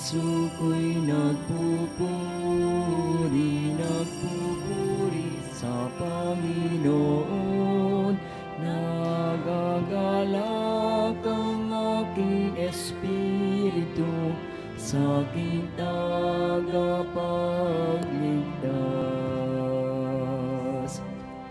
puso'y nagpupuri sa Panginoon. Nagagalak ang aking espiritu sa aking tagapagligtas.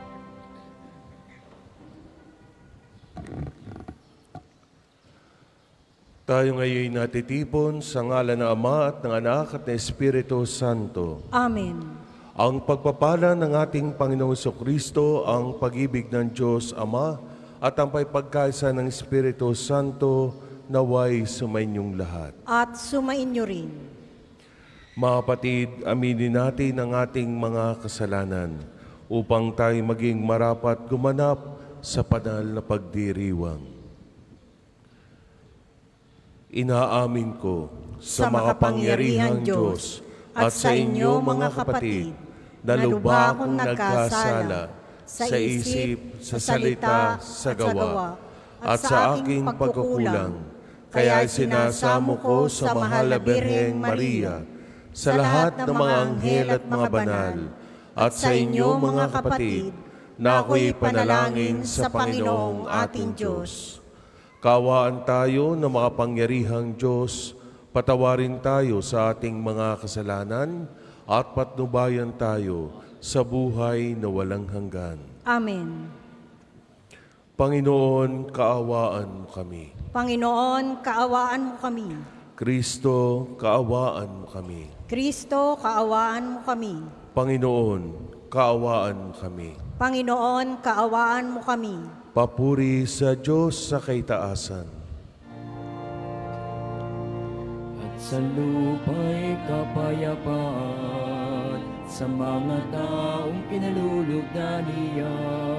Tayo ngayon natitipon sa ngalan ng Ama at ng Anak at ng Espiritu Santo. Amen. Ang pagpapala ng ating Panginoong Jesucristo, ang pag-ibig ng Diyos Ama, at ang pagkaisa ng Espiritu Santo naway sumainyong lahat. At sumainyo rin. Mga kapatid, aminin natin ang ating mga kasalanan upang tayo maging marapat gumanap sa banal na pagdiriwang. Inaamin ko sa makapangyarihang Diyos at sa inyo mga kapatid na lubha akong nagkasala sa isip, sa salita, sa gawa, at sa aking pagkukulang. Kaya sinasamo ko sa mahal na Birheng Maria, sa lahat ng mga anghel at mga banal, at sa inyo mga kapatid na ako'y panalangin sa Panginoong ating Diyos. Kaawaan tayo ng makapangyarihang Diyos, patawarin tayo sa ating mga kasalanan at patnubayan tayo sa buhay na walang hanggan. Amen. Panginoon, kaawaan mo kami. Panginoon, kaawaan mo kami. Kristo, kaawaan mo kami. Kristo, kaawaan mo kami. Panginoon, kaawaan mo kami. Panginoon, kaawaan mo kami. Papuri sa Diyos sa kaitaasan. At sa lupa'y kapayapaan sa mga taong pinalulugdan niya.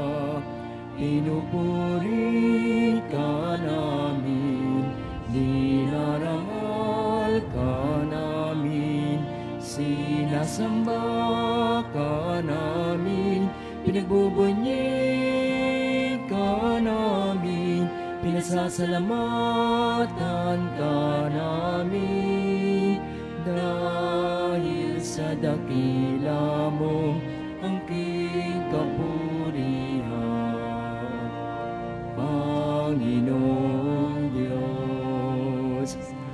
Pinupuri ka namin, dinarangal ka namin, sinasamba ka namin, pinagbubunyi ka namin, pinasasalamatan ka namin, dahil sa dakila mo ang king kapurihan. Panginoong Diyos,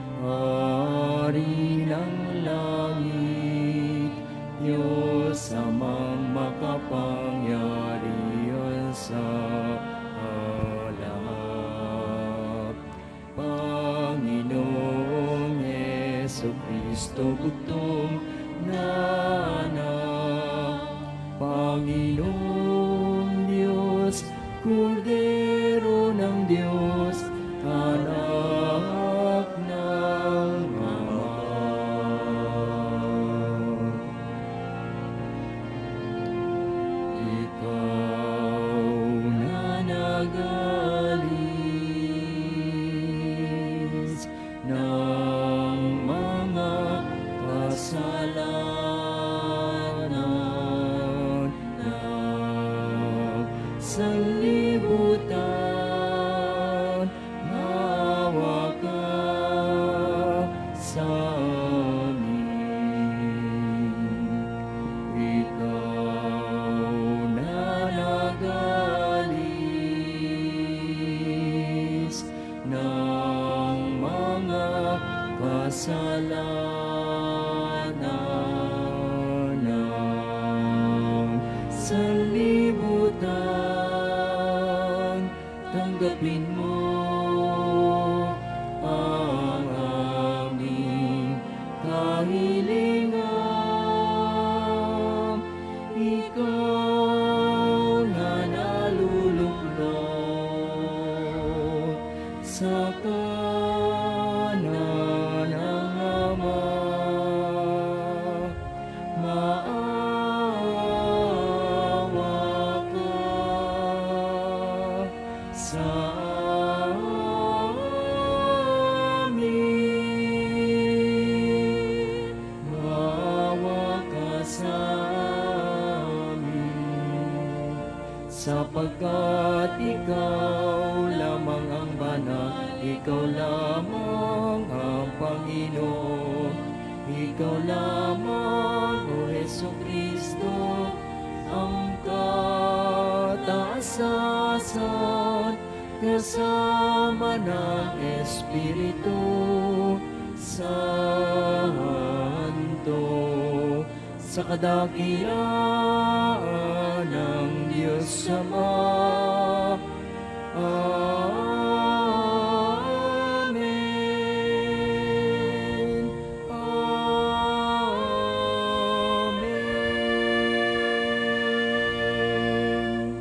Hari ng langit, Diyos amang makapangyarihan sa lahat. Panginoong Jesucristo, bugtong na anak. Panginoong Diyos, Kordero ng Diyos, anak ng Ama. Ikaw na nagalis ng mga kasalanan ng sanlibutan, maawa ka sa amin. Ikaw na nagalis ng mga kasalanan ng sanlibutan, tanggapin mo ang aming kahilingan. Ikaw na naluluklod sa kanan ng Ama, maawa ka sa amin. Maawa ka sa amin. Sapagkat ikaw lamang ang banal, ikaw lamang ang Panginoon, Ikaw lamang, O Jesucristo, ang kataasasan, kasama ng Espiritu Santo, sa kadakilaan ng Diyos Ama. Amen. Amen.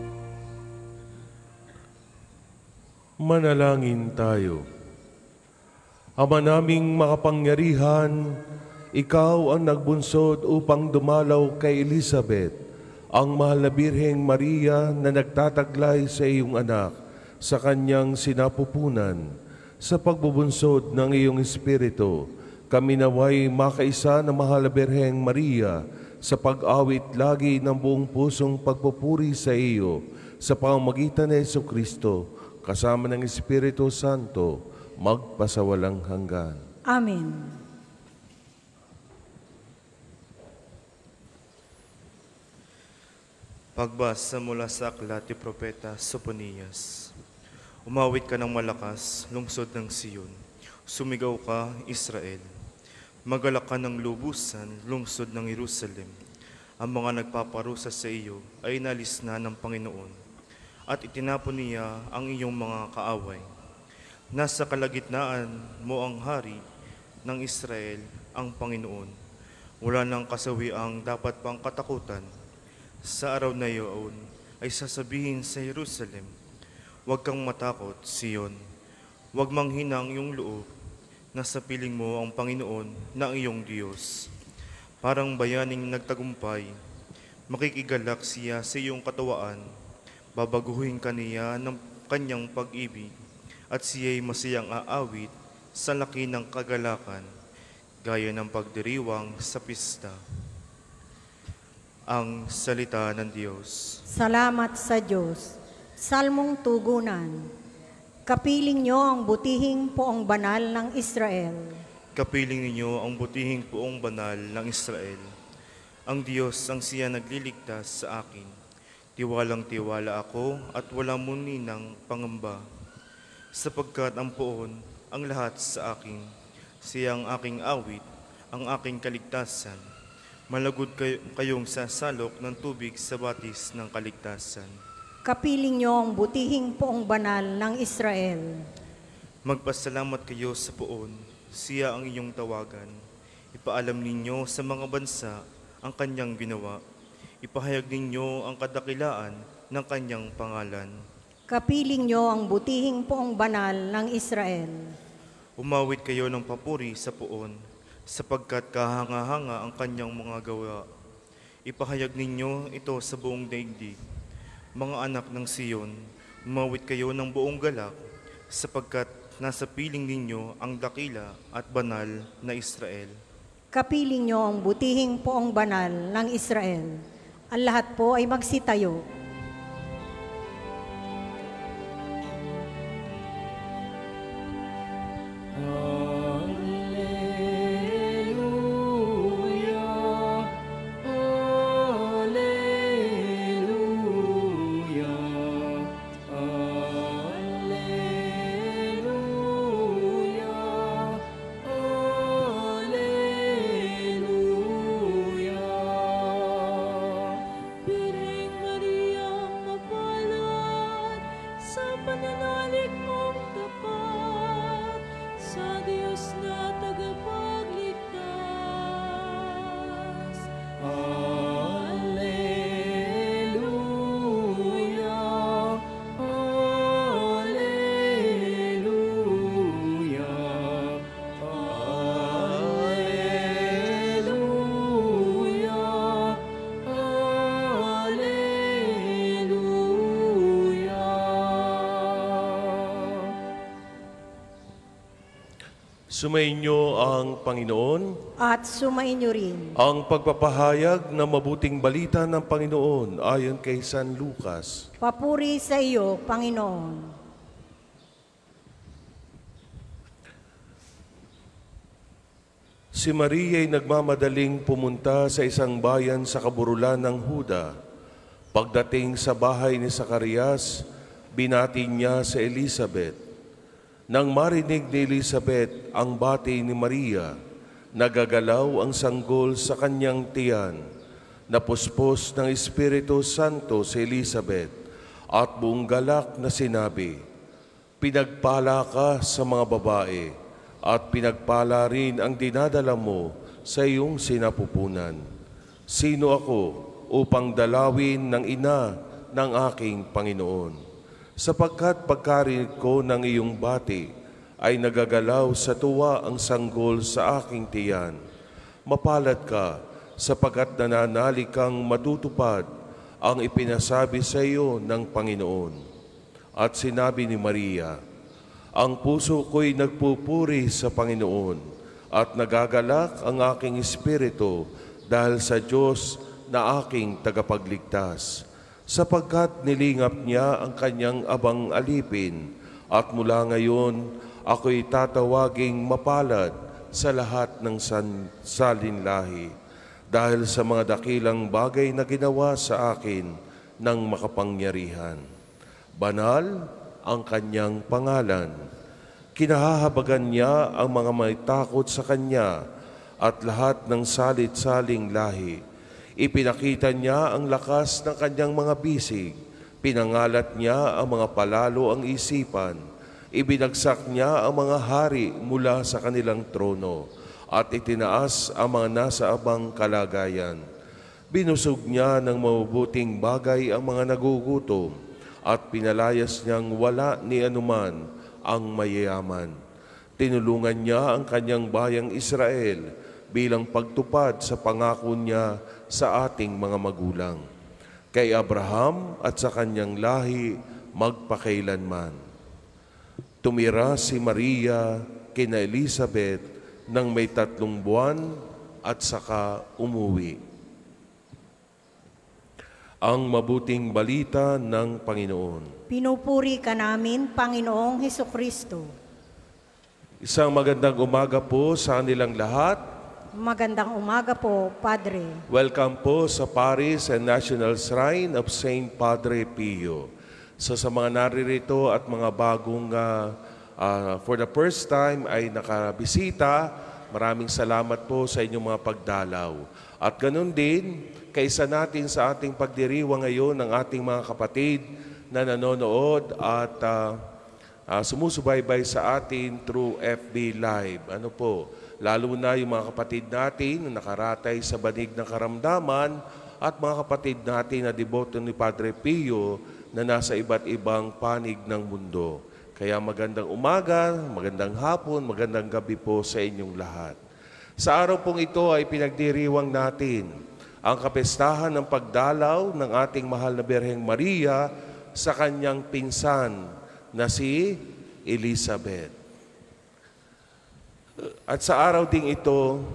Manalangin tayo. Ama naming makapangyarihan, Ikaw ang nagbunsod upang dumalaw kay Elizabeth, ang mahal na Birheng Maria na nagtataglay sa iyong anak sa kanyang sinapupunan. Sa pagbubunsod ng iyong Espiritu, kami naway makaisa na mahal na Birheng Maria sa pag-awit lagi ng buong pusong pagpupuri sa iyo sa pamamagitan ni Jesucristo, kasama ng Espiritu Santo, magpasawalang hanggan. Amen. Pagbasa mula sa aklat ni Propeta Soponias. Umawit ka ng malakas, lungsod ng Siyon. Sumigaw ka, Israel. Magalak ka ng lubusan, lungsod ng Jerusalem. Ang mga nagpaparusa sa iyo ay inalis na ng Panginoon, at itinapon niya ang iyong mga kaaway. Nasa kalagitnaan mo ang hari ng Israel, ang Panginoon. Wala nang kasawiang dapat pang katakutan. Sa araw na iyon ay sasabihin sa Jerusalem, huwag kang matakot, Sion. Huwag manghinang iyong loob. Nasa piling mo ang Panginoon na iyong Diyos. Parang bayaning nagtagumpay, makikigalak siya sa iyong katawaan. Babaguhin ka niya ng kanyang pag-ibig, at siya'y masiyang aawit sa laki ng kagalakan, gaya ng pagdiriwang sa pista. Ang salita ng Diyos. Salamat sa Diyos. Salmong tugunan. Kapiling niyo ang butihing poong banal ng Israel. Kapiling ninyo ang butihing poong banal ng Israel. Ang Diyos ang siya nagliligtas sa akin. Tiwalang-tiwala ako at wala muni ng pangamba. Sapagkat ang poon ang lahat sa akin. Siya ang aking awit, ang aking kaligtasan. Malagod kayong sasalok ng tubig sa batis ng kaligtasan. Kapiling niyo ang butihing poong banal ng Israel. Magpasalamat kayo sa poon, siya ang inyong tawagan. Ipaalam ninyo sa mga bansa ang kanyang ginawa. Ipahayag ninyo ang kadakilaan ng kanyang pangalan. Kapiling niyo ang butihing poong banal ng Israel. Umawit kayo ng papuri sa poon, sapagkat kahanga-hanga ang kanyang mga gawa. Ipahayag ninyo ito sa buong daigdig. Mga anak ng Siyon, umawit kayo ng buong galak, sapagkat nasa piling ninyo ang dakila at banal na Israel. Kapiling niyo ang butihing poong banal ng Israel. Ang lahat po ay magsitayo. Sumainyo ang Panginoon. At sumainyo rin. Ang pagpapahayag ng mabuting balita ng Panginoon ayon kay San Lucas. Papuri sa iyo, Panginoon. Si Maria ay nagmamadaling pumunta sa isang bayan sa kaburulan ng Huda. Pagdating sa bahay ni Zacarias, binati niya si Elizabeth. Nang marinig ni Elizabeth ang bati ni Maria, nagagalaw ang sanggol sa kanyang tiyan. Napuspos ng Espiritu Santo si Elizabeth at buong galak na sinabi, "Pinagpala ka sa mga babae at pinagpala rin ang dinadala mo sa iyong sinapupunan. Sino ako upang dalawin ng ina ng aking Panginoon? Sapagkat pagkarinig ko ng iyong bati, ay nagagalaw sa tuwa ang sanggol sa aking tiyan. Mapalad ka, sapagkat nananalig kang matutupad ang ipinasabi sa iyo ng Panginoon." At sinabi ni Maria, "Ang puso ko'y nagpupuri sa Panginoon at nagagalak ang aking espiritu dahil sa Diyos na aking tagapagligtas, sapagkat nilingap niya ang kanyang abang alipin at mula ngayon ako'y tatawaging mapalad sa lahat ng salinlahi dahil sa mga dakilang bagay na ginawa sa akin ng makapangyarihan. Banal ang kanyang pangalan. Kinahahabagan niya ang mga may takot sa kanya at lahat ng salit-saling lahi. Ipinakita niya ang lakas ng kanyang mga bisig. Pinangalat niya ang mga palalo ang isipan. Ibinagsak niya ang mga hari mula sa kanilang trono at itinaas ang mga nasa abang kalagayan. Binusog niya ng mabubuting bagay ang mga nagugutom at pinalayas niyang wala ni anuman ang mayayaman. Tinulungan niya ang kanyang bayang Israel bilang pagtupad sa pangako niya sa ating mga magulang, kay Abraham at sa kanyang lahi magpakailanman. Tumira si Maria kina Elizabeth nang may 3 buwan at saka umuwi. Ang mabuting balita ng Panginoon. Pinupuri ka namin, Panginoong Hesukristo. Isang magandang umaga po sa kanilang lahat. Magandang umaga po, Padre. Welcome po sa Paris and National Shrine of Saint Padre Pio. So sa mga naririto at mga bagong for the first time ay nakabisita, maraming salamat po sa inyong mga pagdalaw. At ganun din, kaisa natin sa ating pagdiriwang ngayon ng ating mga kapatid na nanonood at sumusubaybay sa atin through FB Live. Ano po, lalo na yung mga kapatid natin na nakaratay sa banig ng karamdaman at mga kapatid natin na deboto ni Padre Pio na nasa iba't ibang panig ng mundo. Kaya magandang umaga, magandang hapon, magandang gabi po sa inyong lahat. Sa araw pong ito ay pinagdiriwang natin ang kapestahan ng pagdalaw ng ating mahal na Birheng Maria sa kanyang pinsan na si Elizabeth. At sa araw ding ito,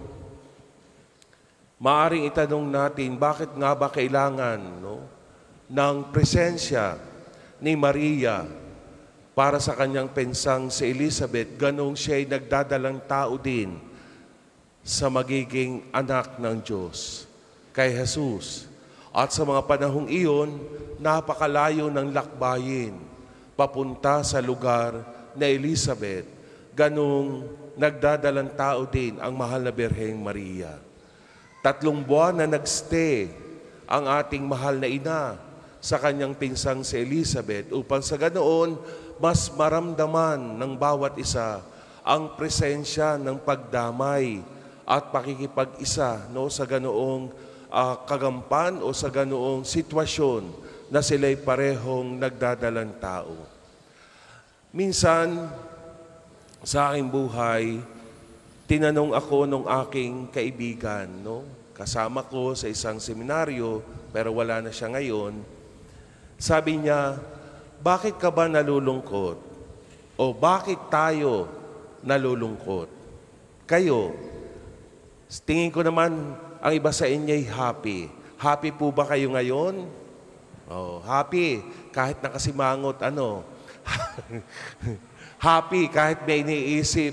maaring itanong natin, bakit nga ba kailangan ng presensya ni Maria para sa kanyang pinsang si Elizabeth, ganong siya ay nagdadalang tao din sa magiging anak ng Diyos, kay Jesus. At sa mga panahong iyon, napakalayo ng lakbayin papunta sa lugar na Elizabeth. Ganong nagdadalang tao din ang mahal na Birheng Maria. 3 buwan na nagstay ang ating mahal na ina sa kanyang pinsang si Elizabeth upang sa ganoon mas maramdaman ng bawat isa ang presensya ng pagdamay at pakikipag-isa sa ganoong kagampan o sa ganoong sitwasyon na sila'y parehong nagdadalang tao. Minsan, sa aking buhay, tinanong ako nung aking kaibigan, kasama ko sa isang seminaryo, pero wala na siya ngayon. Sabi niya, bakit ka ba nalulungkot? O bakit tayo nalulungkot? Kayo, tingin ko naman, ang iba sa inyo ay happy. Happy po ba kayo ngayon? Oh, happy. Kahit nakasimangot, Happy kahit may iniisip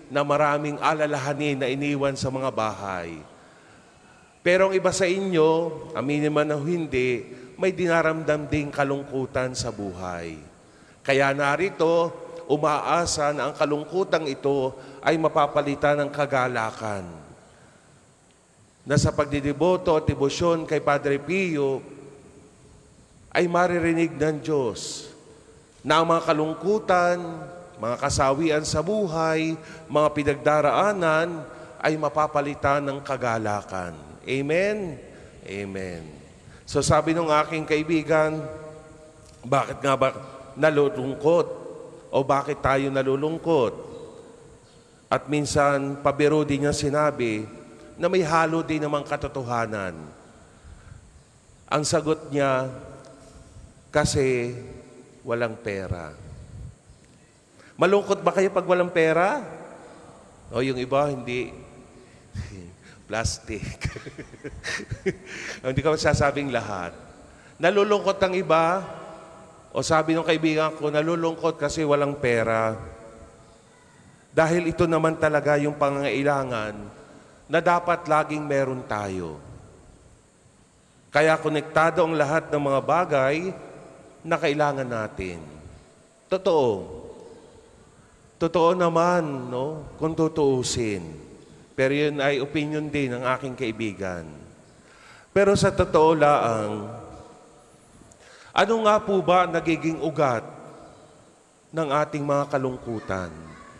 na maraming alalahanin na iniwan sa mga bahay. Pero ang iba sa inyo, aminin man o hindi, may dinaramdam ding kalungkutan sa buhay. Kaya narito, umaasa na ang kalungkutan ito ay mapapalitan ng kagalakan. Na sa pagdideboto at debosyon kay Padre Pio, ay maririnig ng Diyos na ang mga kalungkutan, mga kasawian sa buhay, mga pinagdaraanan, ay mapapalitan ng kagalakan. Amen? Amen. So sabi ng aking kaibigan, bakit nga ba nalulungkot? O bakit tayo nalulungkot? At minsan, pabiro din niya sinabi na may halo din namang katotohanan. Ang sagot niya, kasi walang pera. Malungkot ba kayo pag walang pera? O yung iba, hindi. Plastic. Hindi ko masasabing lahat. Nalulungkot ang iba, o sabi ng kaibigan ko, nalulungkot kasi walang pera. Dahil ito naman talaga yung pangangailangan na dapat laging meron tayo. Kaya konektado ang lahat ng mga bagay na kailangan natin. Totoo. Totoo naman, no? Kung tutuusin. Pero yun ay opinion din ng aking kaibigan. Pero sa totoo laang, ano nga po ba nagiging ugat ng ating mga kalungkutan?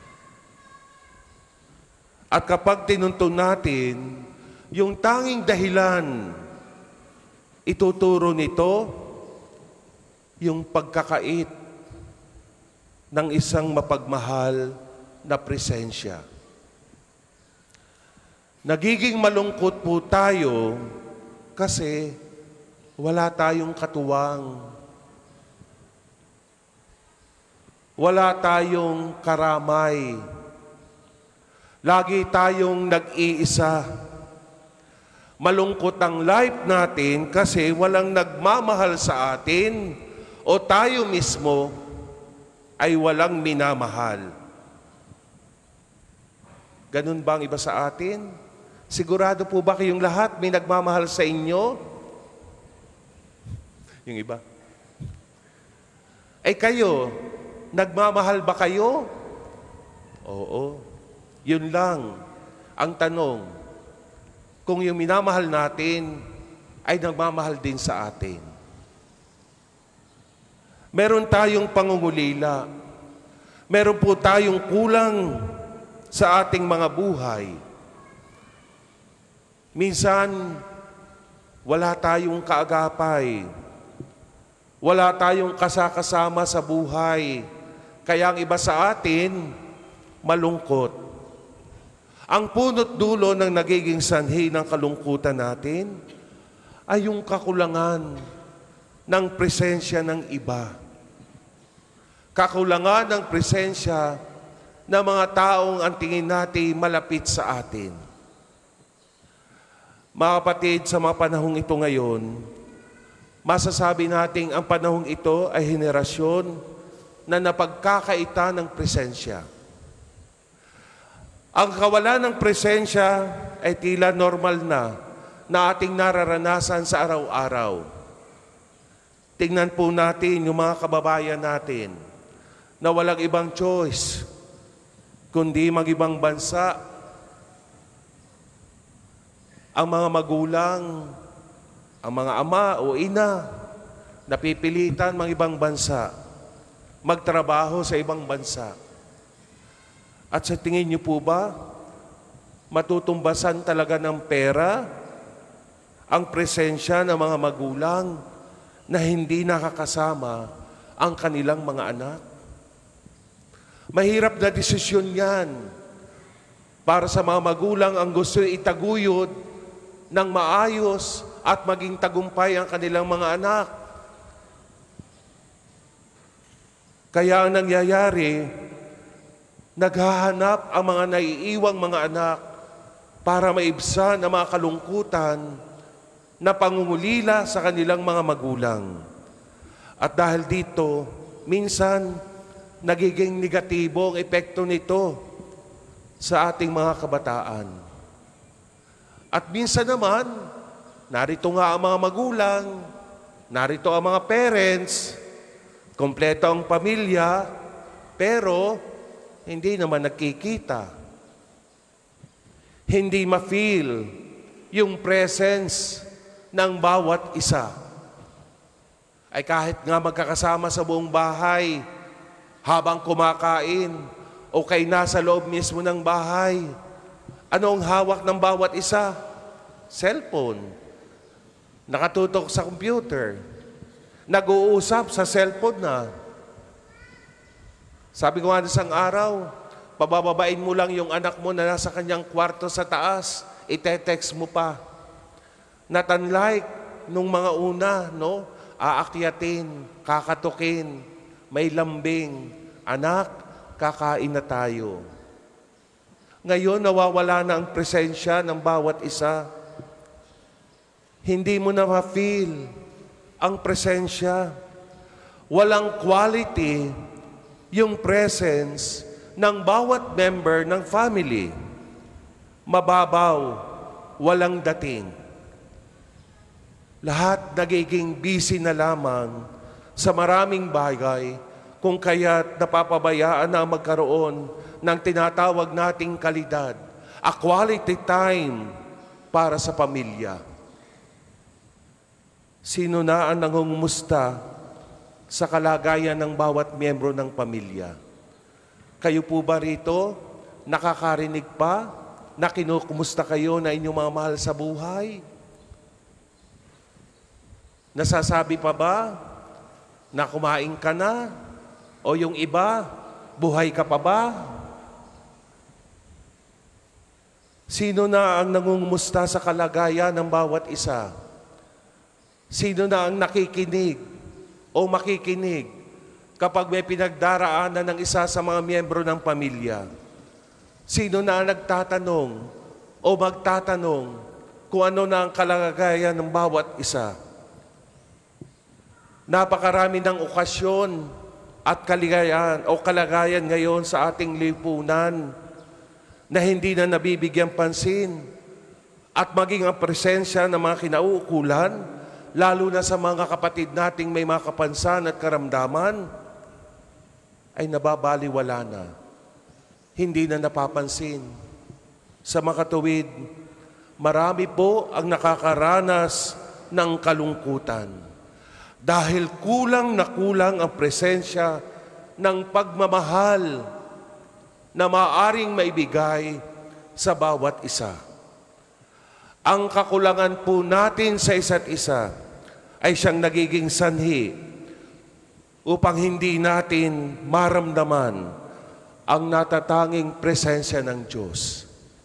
At kapag tinuntun natin, yung tanging dahilan, ituturo nito yung pagkakait ng isang mapagmahal na presensya. Nagiging malungkot po tayo kasi wala tayong katuwang. Wala tayong karamay. Lagi tayong nag-iisa. Malungkot ang life natin kasi walang nagmamahal sa atin o tayo mismo ay walang minamahal. Ganun ba ang iba sa atin? Sigurado po ba kayong lahat may nagmamahal sa inyo? Yung iba. Eh kayo, nagmamahal ba kayo? Oo. Yun lang ang tanong. Kung yung minamahal natin ay nagmamahal din sa atin. Meron tayong pangungulila. Meron po tayong kulang sa ating mga buhay. Minsan, wala tayong kaagapay. Wala tayong kasakasama sa buhay. Kaya ang iba sa atin, malungkot. Ang punot dulo ng nagiging sanhi ng kalungkutan natin ay yung kakulangan ng presensya ng iba. Kakulangan ng presensya ng mga taong ang tingin natin malapit sa atin. Mga kapatid, sa mga panahong ito ngayon, masasabi natin ang panahong ito ay henerasyon na napagkakaita ng presensya. Ang kawalan ng presensya ay tila normal na ating nararanasan sa araw-araw. Tingnan po natin yung mga kababayan natin na walang ibang choice kundi mag-ibang bansa. Ang mga magulang, ang mga ama o ina, napipilitan mag-ibang bansa, magtrabaho sa ibang bansa. At sa tingin niyo po ba, matutumbasan talaga ng pera ang presensya ng mga magulang na hindi nakakasama ang kanilang mga anak? Mahirap na desisyon yan para sa mga magulang ang gusto itaguyod ng maayos at maging tagumpay ang kanilang mga anak. Kaya ang nangyayari, naghahanap ang mga naiiwang mga anak para maibsan ang mga kalungkutan na pangungulila sa kanilang mga magulang. At dahil dito, minsan, nagiging negatibo ang epekto nito sa ating mga kabataan. At minsan naman, narito nga ang mga magulang, narito ang mga parents, kompleto ang pamilya, pero hindi naman nagkikita. Hindi ma-feel yung presence ng bawat isa. Ay kahit nga magkakasama sa buong bahay, habang kumakain, o kay nasa loob mismo ng bahay, ano ang hawak ng bawat isa? Cellphone. Nakatutok sa computer. Nag-uusap sa cellphone na. Sabi ko nga isang araw, pabababain mo lang yung anak mo na nasa kanyang kwarto sa taas, ite-text mo pa. Not unlike nung mga una, no? Aakyatin, kakatukin, may lambing, anak, kakain na tayo. Ngayon, nawawala na ang presensya ng bawat isa. Hindi mo na ma-feel ang presensya. Walang quality yung presence ng bawat member ng family. Mababaw, walang dating. Lahat nagiging busy na lamang sa maraming bagay, kung kaya't napapabayaan na magkaroon ng tinatawag nating kalidad, a quality time para sa pamilya. Sino na ang nangungumusta sa kalagayan ng bawat miyembro ng pamilya? Kayo po ba rito, nakakarinig pa na kinukumusta kayo na inyong mga mahal sa buhay? Nasasabi pa ba na kumain ka na? O yung iba, buhay ka pa ba? Sino na ang nangungumusta sa kalagayan ng bawat isa? Sino na ang nakikinig o makikinig kapag may pinagdaraanan ng isa sa mga miyembro ng pamilya? Sino na ang nagtatanong o magtatanong kung ano na ang kalagayan ng bawat isa? Napakarami ng okasyon at kalagayan ngayon sa ating lipunan na hindi na nabibigyan pansin, at maging ang presensya ng mga kinauukulan, lalo na sa mga kapatid nating may mga kapansanan at karamdaman, ay nababaliwala na. Hindi na napapansin. Sa makatuwid, marami po ang nakakaranas ng kalungkutan. Dahil kulang na kulang ang presensya ng pagmamahal na maaaring maibigay sa bawat isa. Ang kakulangan po natin sa isa't isa ay siyang nagiging sanhi upang hindi natin maramdaman ang natatanging presensya ng Diyos.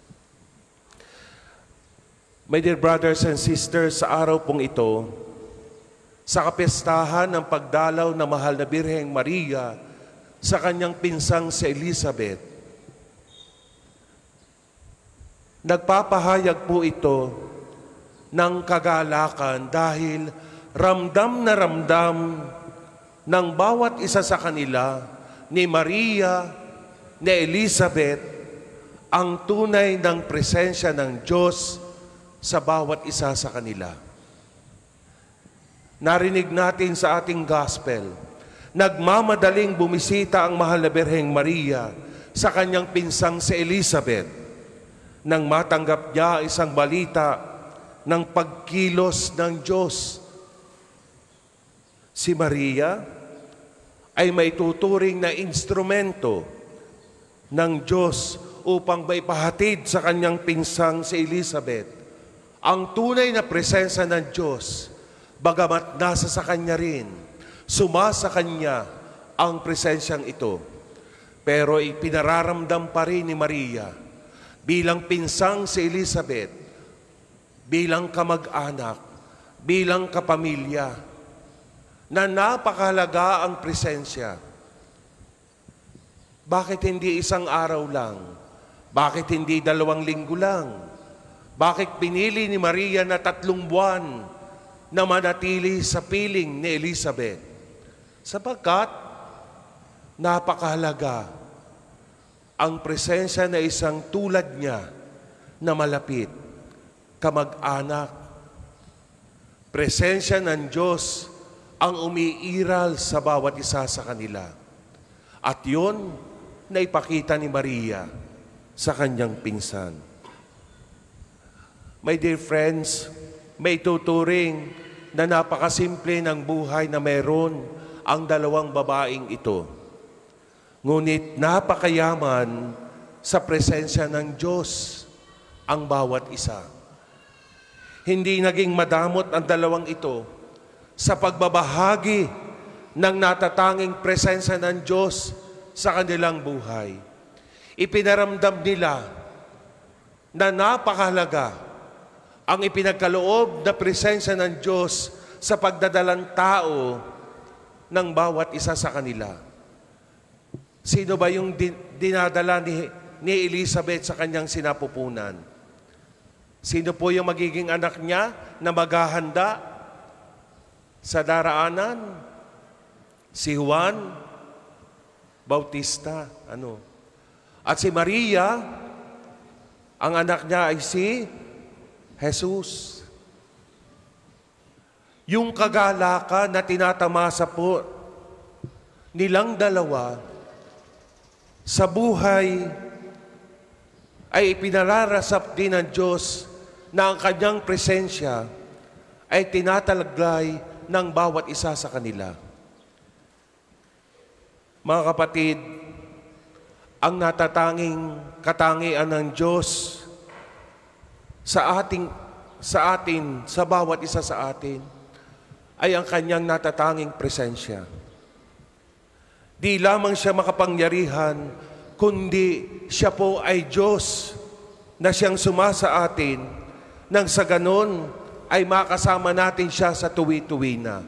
My dear brothers and sisters, sa araw pong ito, sa kapistahan ng pagdalaw ng mahal na Birheng Maria sa kanyang pinsang si Elizabeth, nagpapahayag po ito ng kagalakan dahil ramdam na ramdam ng bawat isa sa kanila, ni Maria, ni Elizabeth, ang tunay ng presensya ng Diyos sa bawat isa sa kanila. Narinig natin sa ating gospel, nagmamadaling bumisita ang mahal na Birheng Maria sa kanyang pinsang si Elizabeth nang matanggap niya isang balita ng pagkilos ng Diyos. Si Maria ay may tuturing na instrumento ng Diyos upang maipahatid sa kanyang pinsang si Elizabeth ang tunay na presensya ng Diyos. Bagamat nasa sa kanya rin, sumasa kanya ang presensyang ito. Pero ipinararamdam pa rin ni Maria bilang pinsang si Elizabeth, bilang kamag-anak, bilang kapamilya, na napakahalaga ang presensya. Bakit hindi isang araw lang? Bakit hindi 2 linggo lang? Bakit pinili ni Maria na 3 buwan na manatili sa piling ni Elizabeth? Sapagkat napakahalaga ang presensya na isang tulad niya na malapit, kamag-anak. Presensya ng Diyos ang umiiral sa bawat isa sa kanila. At yun na ipakita ni Maria sa kanyang pinsan. My dear friends, may tuturing na napakasimple ng buhay na meron ang dalawang babaeng ito. Ngunit napakayaman sa presensya ng Diyos ang bawat isa. Hindi naging madamot ang dalawang ito sa pagbabahagi ng natatanging presensya ng Diyos sa kanilang buhay. Ipinaramdam nila na napakahalaga ang ipinagkaloob na presensya ng Diyos sa pagdadalang tao ng bawat isa sa kanila. Sino ba yung dinadala ni Elizabeth sa kanyang sinapupunan? Sino po yung magiging anak niya na maghahanda sa daraanan? Si Juan Bautista. At si Maria, ang anak niya ay si Jesus. Yung kagalakan na tinatamasa po nilang dalawa sa buhay ay ipinararasap din ng Diyos na ang kanyang presensya ay tinatalaglay ng bawat isa sa kanila. Mga kapatid, ang natatanging katangian ng Diyos sa atin, sa bawat isa sa atin, ay ang kanyang natatanging presensya. Di lamang siya makapangyarihan, kundi siya po ay Diyos na siyang sumasa atin, nang sa ganon ay makasama natin siya sa tuwi-tuwi na.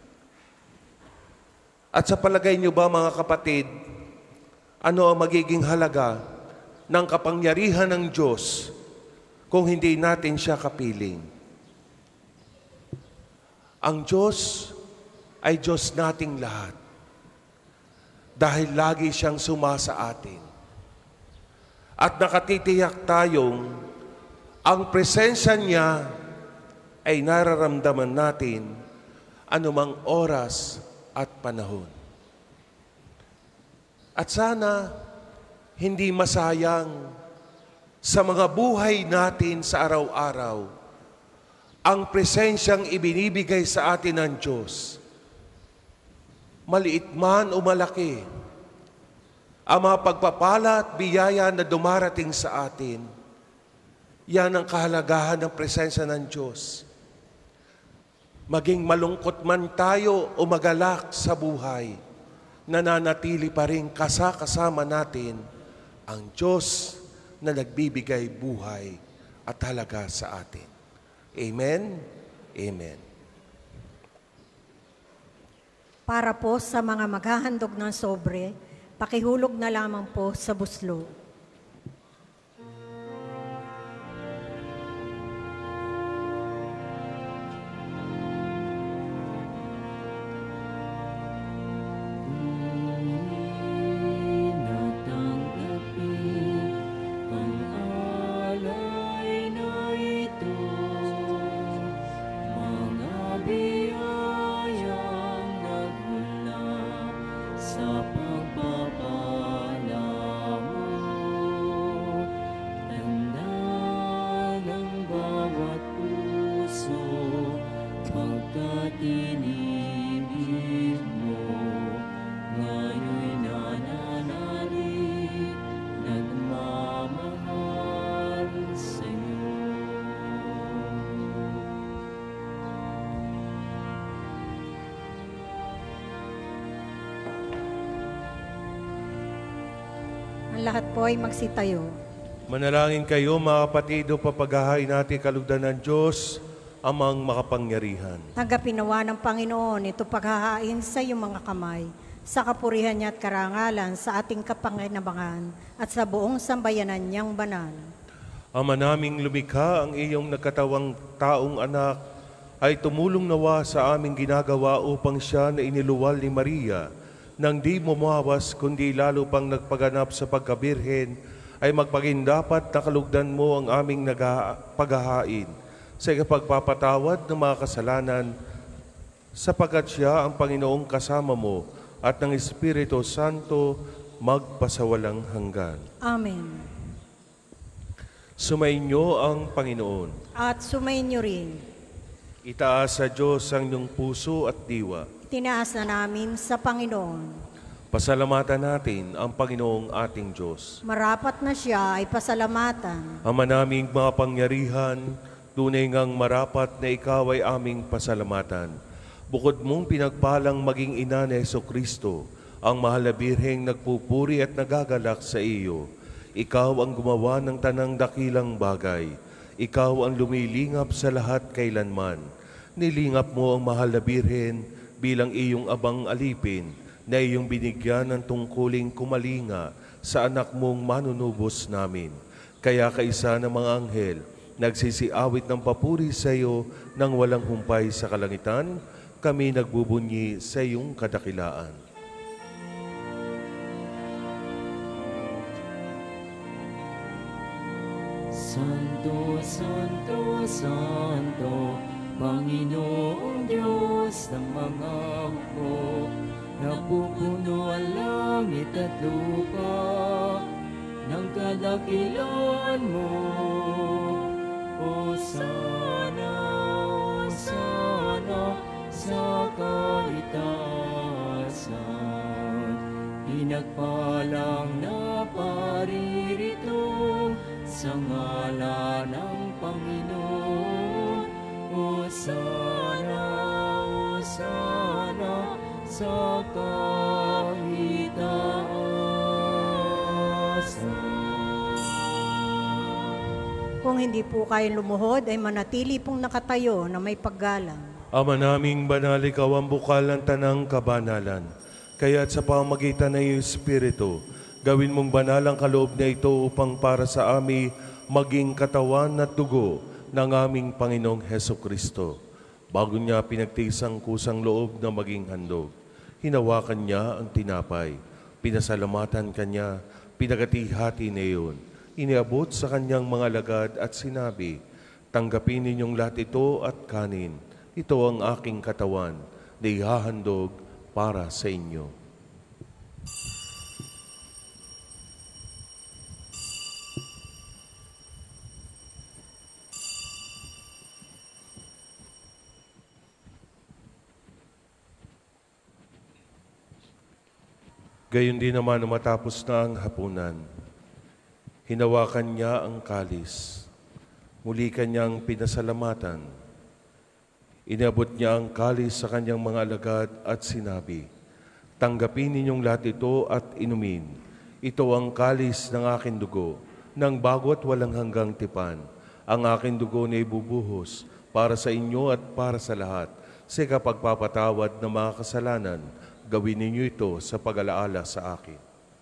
At sa palagay niyo ba, mga kapatid, ano ang magiging halaga ng kapangyarihan ng Diyos kung hindi natin siya kapiling? Ang Diyos ay Diyos nating lahat dahil lagi siyang sumasa atin. At nakatitiyak tayong ang presensya niya ay nararamdaman natin anumang oras at panahon. At sana hindi masayang sa mga buhay natin sa araw-araw ang presensyang ibinibigay sa atin ng Diyos. Maliit man o malaki, ang mga pagpapala at biyaya na dumarating sa atin, yan ang kahalagahan ng presensya ng Diyos. Maging malungkot man tayo o magalak sa buhay, nananatili pa rin kasama natin ang Diyos na nagbibigay buhay at halaga sa atin. Amen? Amen. Para po sa mga maghahandog ng sobre, pakihulog na lamang po sa buslo. Ang lahat po ay magsitayo. Manalangin kayo, mga kapatid, o papaghahain natin kalugdan ng Diyos, amang makapangyarihan. Tanggapin nawa ng Panginoon ito paghahain sa iyong mga kamay, sa kapurihan niya at karangalan sa ating kapanginabangan at sa buong sambayanan niyang banal. Ama naming lumikha, ang iyong nagkatawang taong anak ay tumulong nawa sa aming ginagawa upang siya na iniluwal ni Maria nang di mumawas kundi lalo pang nagpaganap sa pagkabirhen, ay magpagindapat na kalugdan mo ang aming paghahain sa ikapagpapatawad ng mga kasalanan, sapagkat siya ang Panginoong kasama mo at ng Espiritu Santo magpasawalang hanggan. Amen. Sumainyo ang Panginoon. At sumainyo rin. Itaas sa Diyos ang iyong puso at diwa. Tinaas na namin sa Panginoon. Pasalamatan natin ang Panginoong ating Diyos. Marapat na siya ay pasalamatan. Ama naming mapangyarihan, tunay ngang marapat na ikaw ay aming pasalamatan. Bukod mong pinagpalang maging ina ni Jesucristo, ang mahal na birheng nagpupuri at nagagalak sa iyo. Ikaw ang gumawa ng tanang dakilang bagay. Ikaw ang lumilingap sa lahat kailanman. Nilingap mo ang mahal na birhen bilang iyong abang alipin na iyong binigyan ng tungkuling kumalinga sa anak mong manunubos namin. Kaya kaisa ng mga anghel, nagsisiawit ng papuri sa iyo nang walang humpay sa kalangitan, kami nagbubunyi sa iyong kadakilaan. Santo, Santo, Santo, Panginoong Diyos ng mga hukbo, napupuno ang langit at lupa ng kadakilan mo. Hosana, Hosana sa kaitaasan, pinagpalang na paririto sa ngalan ng Panginoon. Hosana, Hosana sa kaitaasan. Kung hindi po kayo lumuhod, ay manatili pong nakatayo na may paggalang. Ama naming banal, ikaw ang bukal ng tanang kabanalan. Kaya't sa pamagitan ng iyong Espiritu, gawin mong banal ang kaloob na ito upang para sa amin maging katawan at dugo ng aming Panginoong Hesukristo. Bago niya pinagtisang kusang loob na maging handog, hinawakan niya ang tinapay, pinasalamatan kanya, pinagati-hati na iyon, iniabot sa kanyang mga alagad at sinabi, tanggapin ninyong lahat ito at kanin. Ito ang aking katawan na ihahandog para sa inyo. Gayon din naman na matapos na ang hapunan, hinawakan niya ang kalis. Muli kanyang pinasalamatan. Inabot niya ang kalis sa kanyang mga alagad at sinabi, tanggapin ninyong lahat ito at inumin. Ito ang kalis ng aking dugo, ng bago at walang hanggang tipan. Ang aking dugo na ibubuhos para sa inyo at para sa lahat. Sa kapagpapatawad ng mga kasalanan, gawin ninyo ito sa pag-alaala sa akin.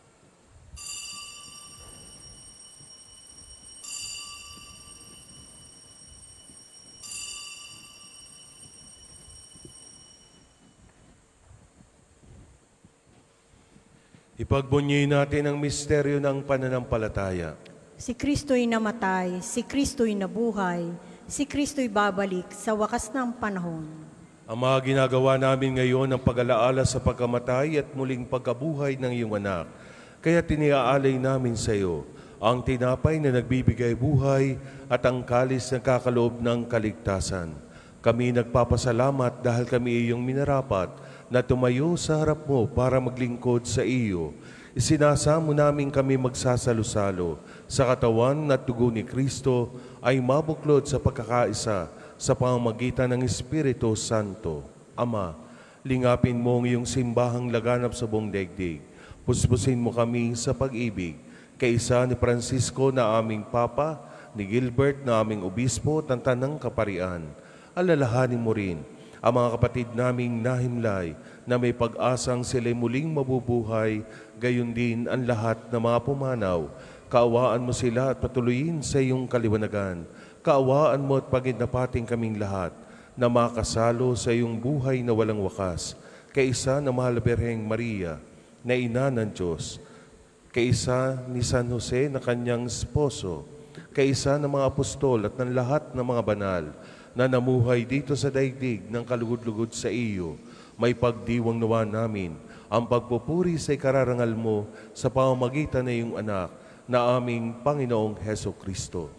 Ipagbunyi natin ang misteryo ng pananampalataya. Si Kristo'y namatay, si Kristo'y nabuhay, si Kristo'y babalik sa wakas ng panahon. Ang mga ginagawa namin ngayon ang pag-alaala sa pagkamatay at muling pagkabuhay ng iyong anak. Kaya tiniaalay namin sa iyo ang tinapay na nagbibigay buhay at ang kalis na kakaloob ng kaligtasan. Kami nagpapasalamat dahil kami iyong minarapat na tumayo sa harap mo para maglingkod sa iyo. Isinasamo namin kami magsasalo-salo sa katawan at dugo ni Kristo ay mabuklod sa pagkakaisa sa pamamagitan ng Espiritu Santo. Ama, lingapin mo ang iyong simbahang laganap sa buong daigdig. Puspusin mo kami sa pag-ibig. Kaisa ni Francisco na aming Papa, ni Gilbert na aming Obispo at ang Tanang Kaparian. Alalahanin mo rin ang mga kapatid naming nahimlay na may pag-asang sila'y muling mabubuhay, gayon din ang lahat ng mga pumanaw. Kaawaan mo sila at patuloyin sa iyong kaliwanagan. Kaawaan mo at pagindapating kaming lahat na makasalo sa iyong buhay na walang wakas. kaisa ng Mahal na Birheng Maria, na ina ng Diyos, kaisa ni San Jose na kanyang esposo, kaisa ng mga apostol at ng lahat ng mga banal na namuhay dito sa daigdig ng kalugod-lugod sa iyo, may pagdiwang nawa namin ang pagpupuri sa ikararangal mo sa pamamagitan ng iyong anak na aming Panginoong Heso Kristo.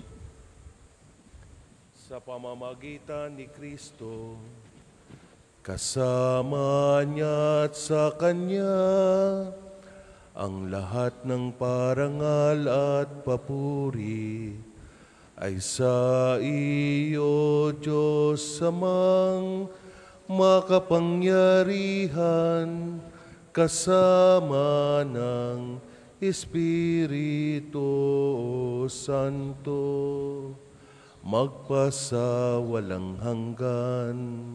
Sa pamamagitan ni Kristo, kasama niya at sa Kanya, ang lahat ng parangal at papuri ay sa iyo, Diyos Amang makapangyarihan, kasama ng Espiritu Santo, magpasa walang hanggan.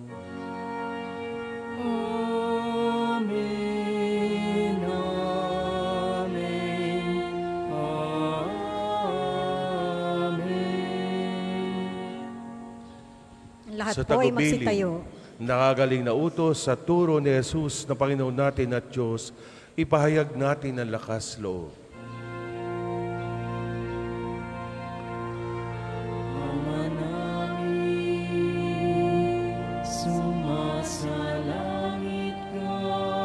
Amen, amen, amen. Lahat Sa po ay tagubilin, magsitayo. nakagaling na utos sa turo ni Jesus na Panginoon natin at Diyos, ipahayag natin ang lakas loob. Ama namin, sumasalangit ka,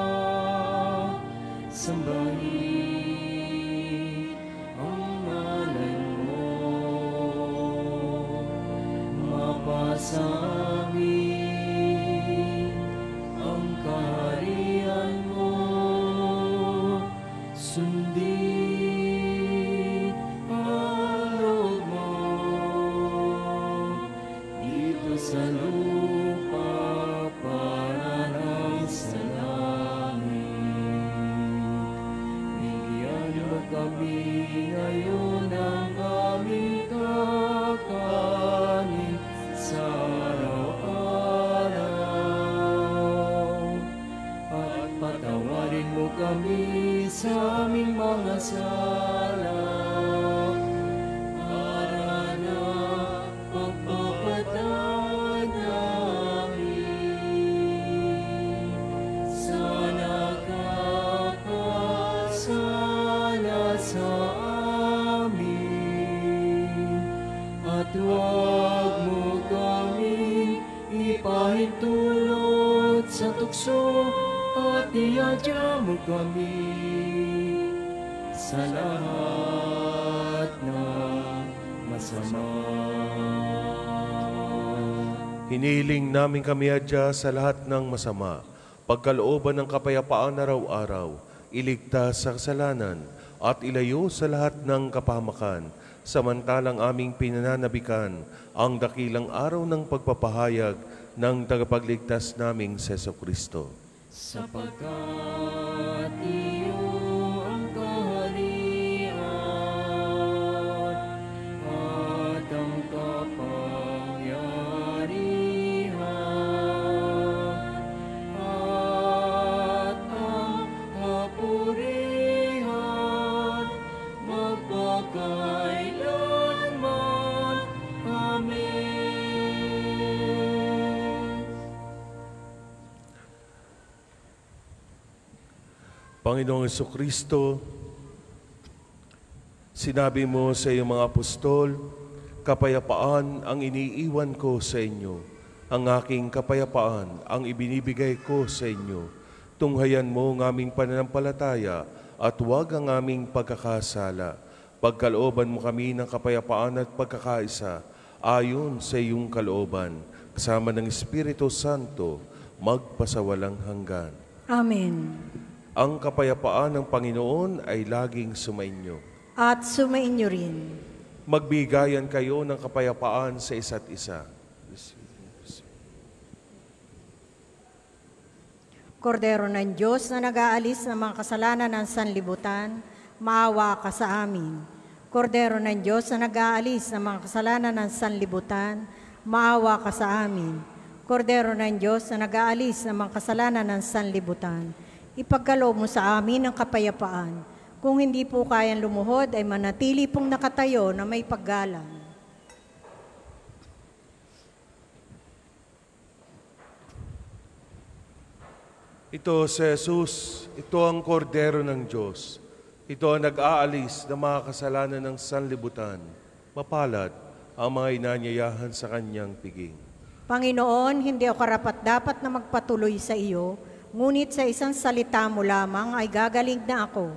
sambahin ang ngalan mo, mapasa amin ang kaharian mo, sundin ang loob mo dito sa lupa para nang sa langit. Bigyan mo kami ngayon ng aming kakanin sa araw-araw, at patawarin mo kami sa aming mga sala, para na pagpapatawad namin sa nakakasala sa amin, at huwag mo kaming ipahintulot sa tukso, at iadya mo kami sa lahat ng masama. Hiniling namin kami adya sa lahat ng masama, pagkalooban ng kapayapaan araw-araw, iligtas sa kasalanan, at ilayo sa lahat ng kapahamakan, samantalang aming pinananabikan ang dakilang araw ng pagpapahayag ng tagapagligtas naming Heso Kristo. Sapagkat iyo ang kaharian at ang kapangyarihan at ang kapurihan magpakailanman. Amen. Panginoong Jesucristo, sinabi mo sa iyong mga apostol, kapayapaan ang iniiwan ko sa inyo. Ang aking kapayapaan ang ibinibigay ko sa inyo. Tunghayan mo ang aming pananampalataya at huwag ang aming pagkakasala. Pagkalooban mo kami ng kapayapaan at pagkakaisa ayon sa iyong kalooban, kasama ng Espiritu Santo, magpasawalang hanggan. Amen. Ang kapayapaan ng Panginoon ay laging sumainyo. At sumainyo rin. Magbigayan kayo ng kapayapaan sa isa't isa. Kordero ng Diyos na nag-aalis ng mga kasalanan ng sanlibutan, maawa ka sa amin. Kordero ng Diyos na nag-aalis ng mga kasalanan ng sanlibutan, maawa ka sa amin. Kordero ng Diyos na nag-aalis ng mga kasalanan ng sanlibutan, ipagkaloob mo sa amin ang kapayapaan. Kung hindi po kayang lumuhod, ay manatili pong nakatayo na may paggalang. Ito si Jesus, ito ang kordero ng Diyos. Ito ang nag-aalis ng mga kasalanan ng sanlibutan. Mapalad ang mga inanyayahan sa kanyang piging. Panginoon, hindi ako karapat-dapat na magpatuloy sa iyo, ngunit sa isang salita mo lamang ay gagaling na ako.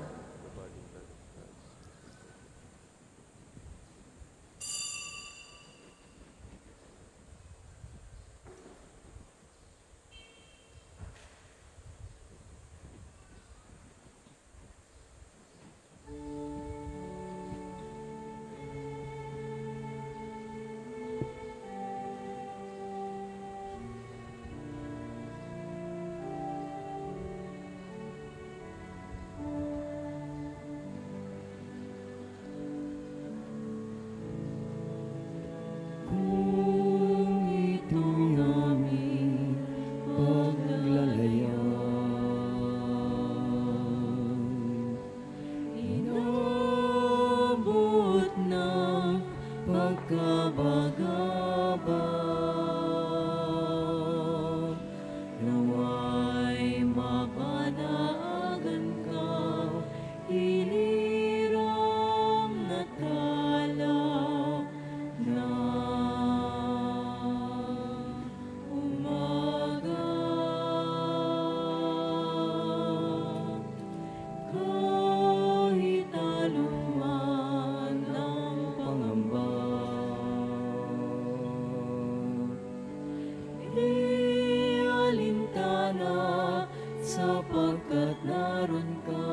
Kung ito'y aming paglalayan, inabot ng pagkabagabag, nawa'y mapanagan ka, iniram na tala na umaga. Kahit anuman ang pangamba, di alintana sapagkat naroon ka.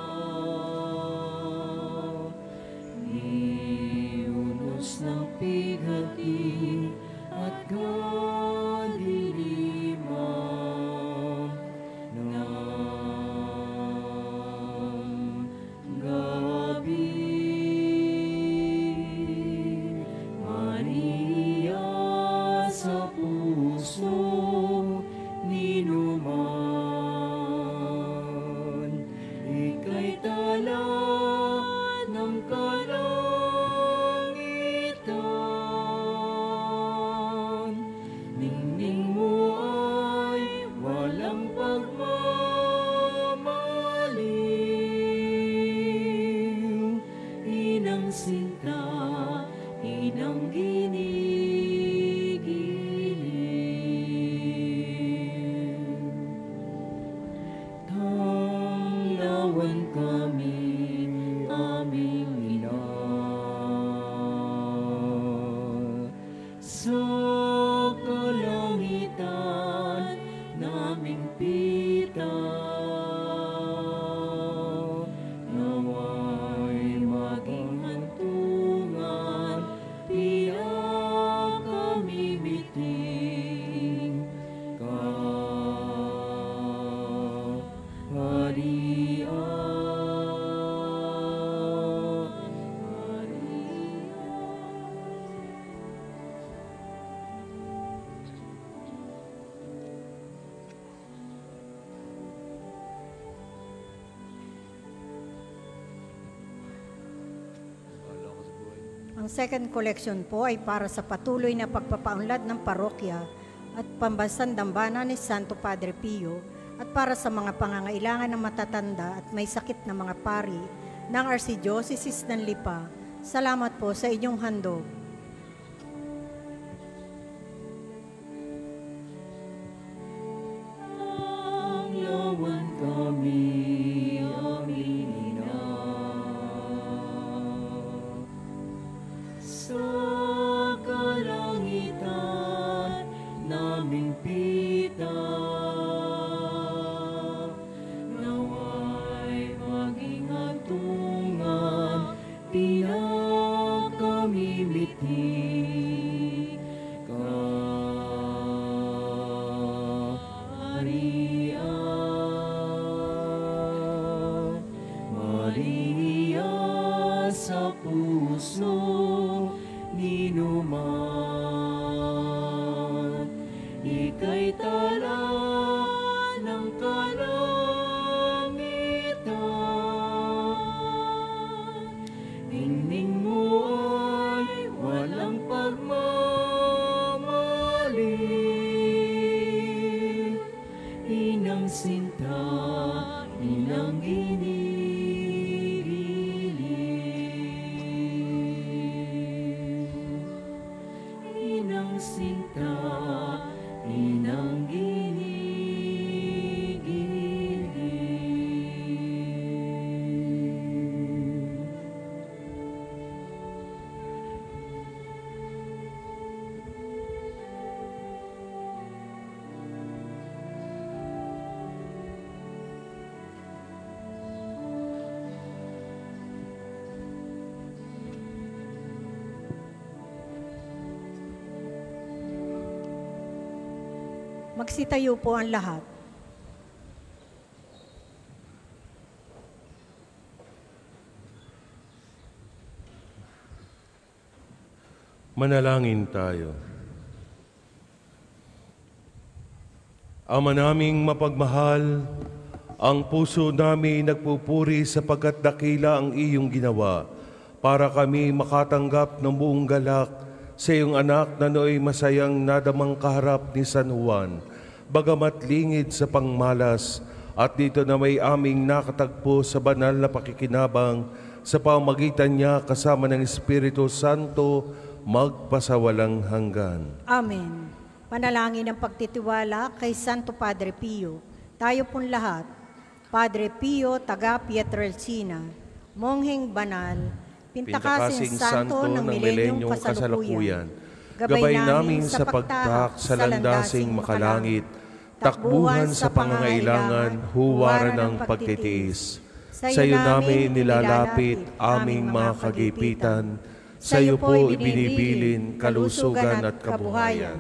Niunos ng pighati at kadiliman ng gabi. Maria, sa puso ninuman, ika'y tala ng kalangitan. Ningning mo ay walang pagmamaliw, inang sinta, inang ginigiling. Tanglawan kami, aming ina, sa kalangitan naming pita, nawa'y maging hantungan, pinakamimiting ka, Maria. Ang second collection po ay para sa patuloy na pagpapaunlad ng parokya at pambansang dambana ni Santo Padre Pio at para sa mga pangangailangan ng matatanda at may sakit na mga pari ng Archdiocese ng Lipa. Salamat po sa inyong handog. Tanglawan kami, aming ina, sa kalangitan naming pita, nawa'y maging hantungan, pinakamimiting ka, Maria. Maria, sa puso ninuman, ika'y tala ng kalangitan. Ningning mo ay walang pagmamaliw, inang sinta, Magsitayo po ang lahat. Manalangin tayo. Ama naming mapagmahal, ang puso namin nagpupuri sapagkat dakila ang iyong ginawa para kami makatanggap ng buong galak sa iyong anak na nooy masayang nadamang kaharap ni San Juan, bagamat lingid sa pangmalas, at dito na may aming nakatagpo sa banal na pakikinabang sa pamamagitan niya kasama ng Espiritu Santo magpasawalang hanggan. Amen. Panalangin ng pagtitiwala kay Santo Padre Pio. Tayo pong lahat, Padre Pio, taga Pietrelcina, mongheng banal, pintakasing santo ng milenyong kasalukuyan, gabay namin sa pagtak sa landasing makalangit, takbuhan sa pangangailangan, huwaran ng pagtitiis. Sa iyo namin nilalapit aming mga kagipitan, sa iyo po ibinibilin kalusugan at kabuhayan.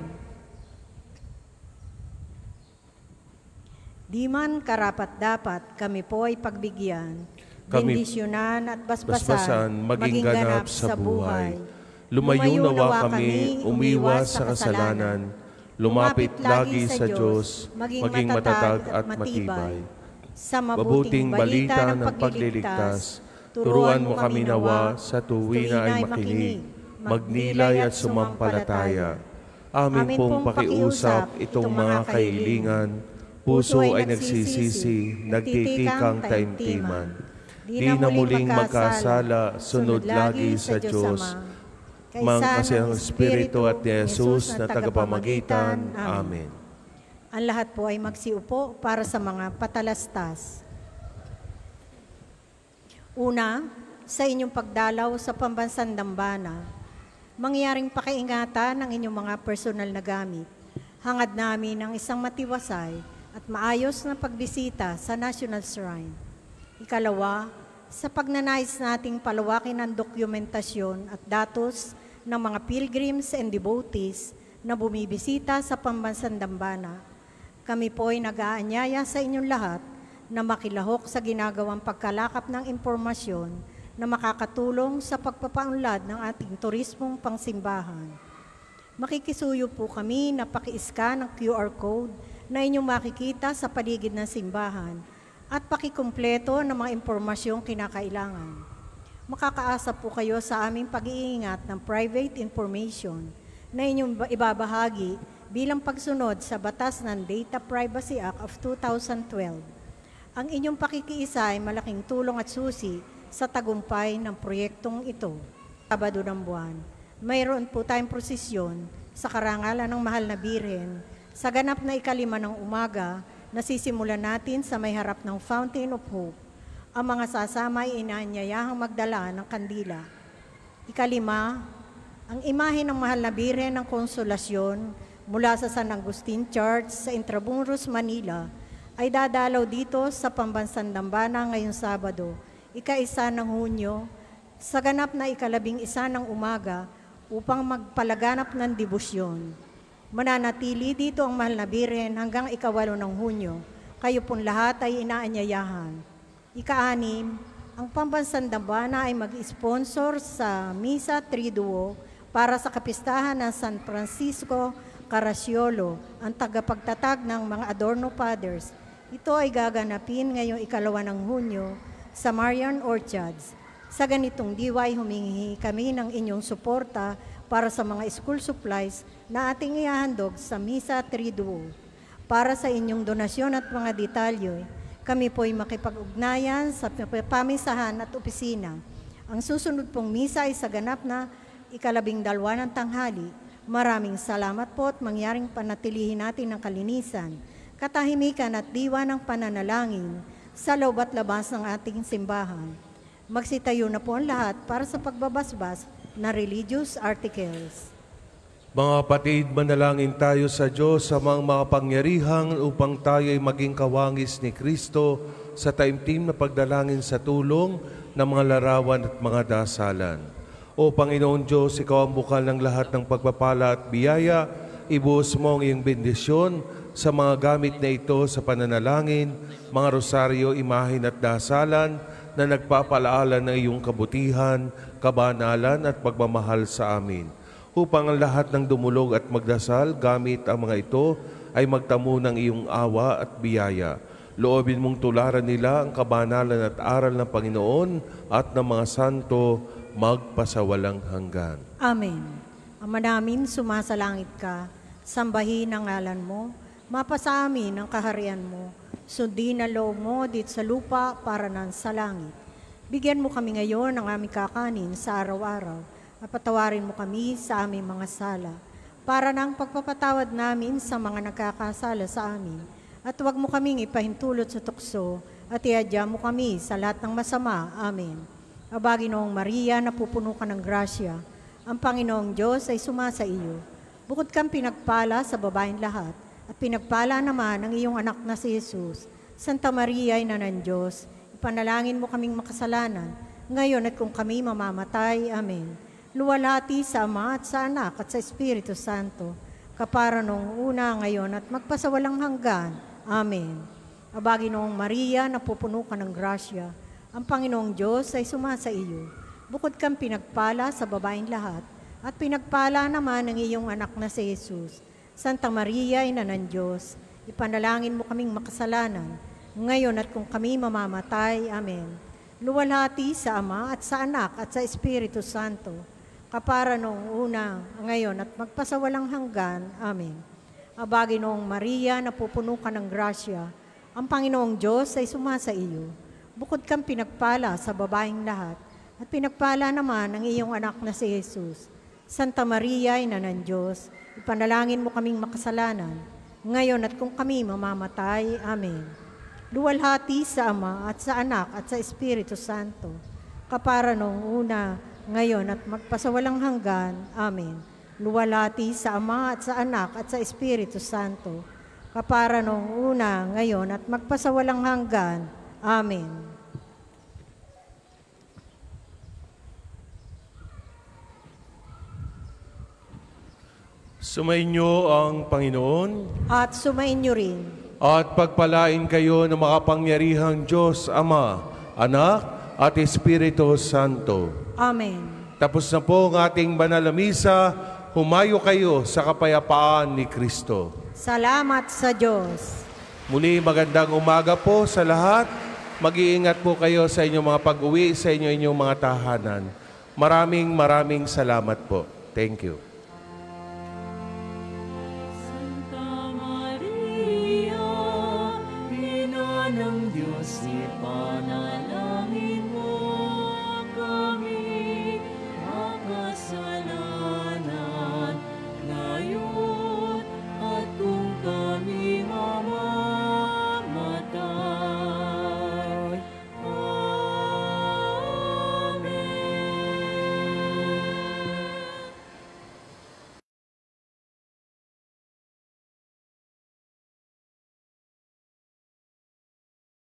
Di man karapat-dapat kami po ay pagbigyan, bendisyonan at basbasan, maging ganap sa buhay. Lumayo nawa kami, umiwas sa kasalanan, lumapit lagi sa Diyos, maging matatag at matibay. Sa mabuting balita ng pagliligtas, turuan mo kami nawa sa tuwina ay makinig, magnilay at sumampalataya. Amin pong pakiusap itong mga kahilingan, puso ay nagsisisi, nagtitikang taimtiman. Di na muling magkasala, sunod lagi sa Diyos, kasi ang Espiritu at ni Jesus na tagapamagitan. Amen. Ang lahat po ay magsiupo para sa mga patalastas. Una, sa inyong pagdalaw sa pambansang dambana, mangyaring pakiingatan ang inyong mga personal na gamit. Hangad namin ang isang matiwasay at maayos na pagbisita sa National Shrine. Ikalawa, sa pagnanais nating palawakin ang dokumentasyon at datos ng mga pilgrims and devotees na bumibisita sa pambansang dambana, kami po ay nag-aanyaya sa inyong lahat na makilahok sa ginagawang pagkalakap ng impormasyon na makakatulong sa pagpapaunlad ng ating turismong pangsimbahan. Makikisuyo po kami na paki-scan ang QR code na inyong makikita sa paligid ng simbahan at pakikumpleto ng mga impormasyong kinakailangan. Makakaasa po kayo sa aming pag-iingat ng private information na inyong ibabahagi bilang pagsunod sa batas ng Data Privacy Act of 2012. Ang inyong pakikiisa ay malaking tulong at susi sa tagumpay ng proyektong ito. Sabado ng buwan, mayroon po tayong prosesyon sa karangalan ng Mahal na Birhen sa ganap na 5 ng umaga na sisimulan natin sa may harap ng Fountain of Hope. Ang mga sasama ay inaanyayahang magdala ng kandila. 5, ang imahe ng Mahal na Birhen ng Konsolasyon mula sa San Agustin Church sa Intramuros, Manila ay dadalaw dito sa pambansang dambana ngayong Sabado, 1 ng Hunyo, sa ganap na 11 ng umaga upang magpalaganap ng debosyon. Mananatili dito ang Mahal na Birhen hanggang 8 ng Hunyo. Kayo pong lahat ay inaanyayahan. 6, ang pambansang dambana ay mag-sponsor sa Misa Triduo para sa kapistahan ng San Francisco Caracciolo, ang tagapagtatag ng mga Adorno Fathers. Ito ay gaganapin ngayong 2 ng Hunyo sa Marian Orchards. Sa ganitong diway, humingi kami ng inyong suporta para sa mga school supplies na ating ihahandog sa Misa Triduo. Para sa inyong donasyon at mga detalye, kami po'y makipag-ugnayan sa pamisahan at opisina. Ang susunod pong misa ay sa ganap na 12 ng tanghali. Maraming salamat po at mangyaring panatilihin natin ang kalinisan, katahimikan at diwa ng pananalangin sa loob at labas ng ating simbahan. Magsitayo na po ang lahat para sa pagbabasbas na religious articles. Mga kapatid, manalangin tayo sa Diyos sa mga makapangyarihan upang tayo ay maging kawangis ni Kristo sa taimtim na pagdalangin sa tulong ng mga larawan at mga dasalan. O Panginoon Diyos, Ikaw ang bukal ng lahat ng pagpapala at biyaya, ibuhos mo ang iyong bendisyon sa mga gamit na ito sa pananalangin, mga rosaryo, imahin at dasalan na nagpapalaala ng iyong kabutihan, kabanalan at pagmamahal sa amin. Upang ang lahat ng dumulog at magdasal gamit ang mga ito ay magtamo ng iyong awa at biyaya. Loobin mong tularan nila ang kabanalan at aral ng Panginoon at ng mga santo magpasawalang hanggan. Amen. Ama namin, sumasalangit ka, sambahin ang ngalan mo, mapasa amin ang kaharian mo, sundin ang loob mo dito sa lupa para nan sa langit. Bigyan mo kami ngayon ng aming kakanin sa araw-araw, at patawarin mo kami sa aming mga sala, para nang pagpapatawad namin sa mga nagkakasala sa amin. At huwag mo kaming ipahintulot sa tukso, at iadya mo kami sa lahat ng masama. Amen. Aba, Ginoong Maria, napupuno ka ng grasya, ang Panginoong Diyos ay sumasa iyo. Bukod kang pinagpala sa babaeng lahat, at pinagpala naman ang iyong anak na si Jesus. Santa Maria, Ina ng Diyos, ipanalangin mo kaming makasalanan, ngayon at kung kami mamamatay. Amen. Luwalhati sa Ama at sa Anak at sa Espiritu Santo, kapara noong una, ngayon at magpasawalang hanggan. Amen. Aba, Ginoong Maria, napupuno ka ng grasya, ang Panginoong Diyos ay sumasa iyo. Bukod kang pinagpala sa babaeng lahat, at pinagpala naman ang iyong anak na si Jesus. Santa Maria, Ina ng Diyos, ipanalangin mo kaming makasalanan, ngayon at kung kami mamamatay. Amen. Luwalhati sa Ama at sa Anak at sa Espiritu Santo, kapara noong una, ngayon at magpasawalang hanggan. Amen. Aba, Ginoong Maria, napupuno ka ng grasya, ang Panginoong Diyos ay sumasa iyo. Bukod kang pinagpala sa babaeng lahat, at pinagpala naman ang iyong anak na si Jesus. Santa Maria, Ina ng Diyos, ipanalangin mo kaming makasalanan, ngayon at kung kami mamamatay. Amen. Luwalhati sa Ama at sa Anak at sa Espiritu Santo, kapara noong una, ngayon at magpasawalang hanggan. Amen. Luwalhati sa Ama at sa Anak at sa Espiritu Santo, kapara noong una, ngayon at magpasawalang hanggan. Amen. Sumainyo ang Panginoon At sumainyo rin. at pagpalain kayo ng makapangyarihang Diyos, Ama, Anak at Espiritu Santo. Amen. Tapos na po ang ating banal na misa, humayo kayo sa kapayapaan ni Kristo. Salamat sa Diyos. Muli magandang umaga po sa lahat. Mag-iingat po kayo sa inyong mga pag-uwi, sa inyong mga tahanan. Maraming salamat po. Thank you.